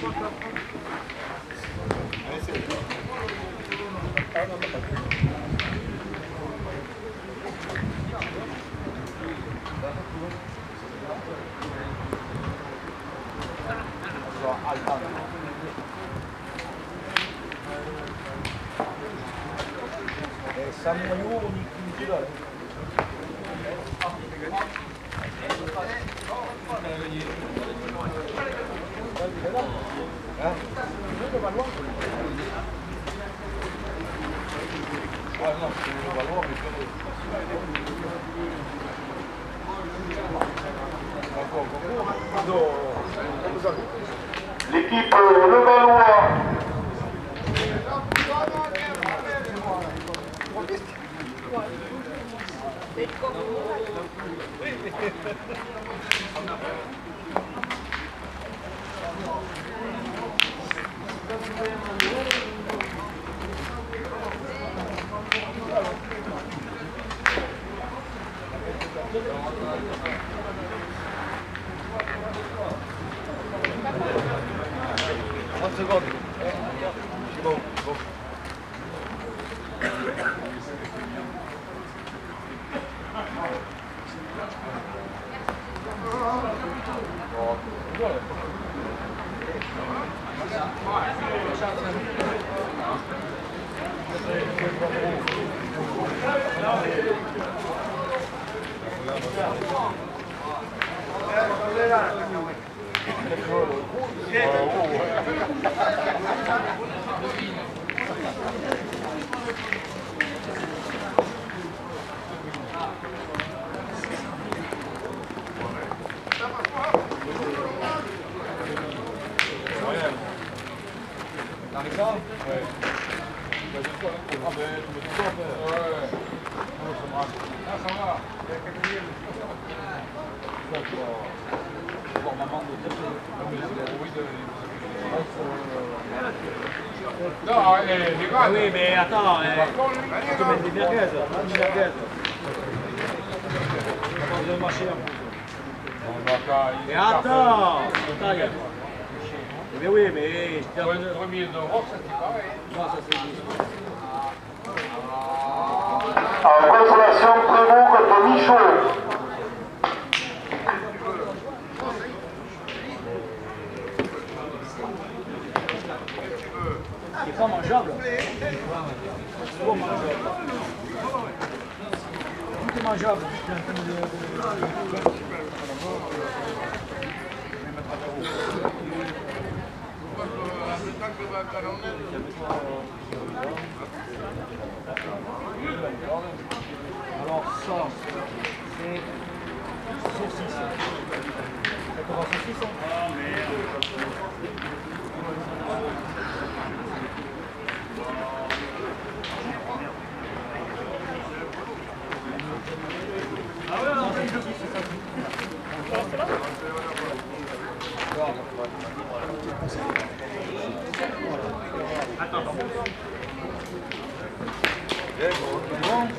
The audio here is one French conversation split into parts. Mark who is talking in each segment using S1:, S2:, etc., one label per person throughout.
S1: L'équipe Levallois.
S2: Oui, mais attends, tu mets des merguez, des merguez. On va marcher un peu. Mais attends, mais oui, mais...
S1: Pour une remise d'Europe, ça c'est pareil.
S2: Non, ça c'est...
S1: En consolation, Prévost contre Michaud.
S2: C'est pas mangeable. C'est pas mangeable. Tout est mangeable. Alors ça, c'est saucisse. Ça commence saucisse, hein? Ah merde. Ah ouais, non, c'est saucisse, c'est ça. Attends, attends. Bon.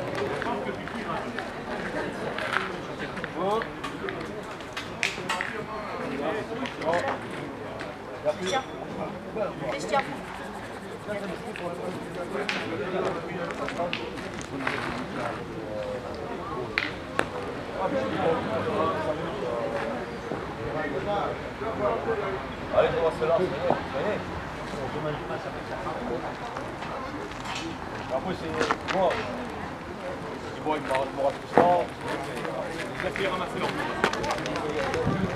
S3: Christian.
S1: Allez, on va se lancer. Après, c'est moi. C'est bon, il me reste tout ça. Je vais ramasser l'ordre.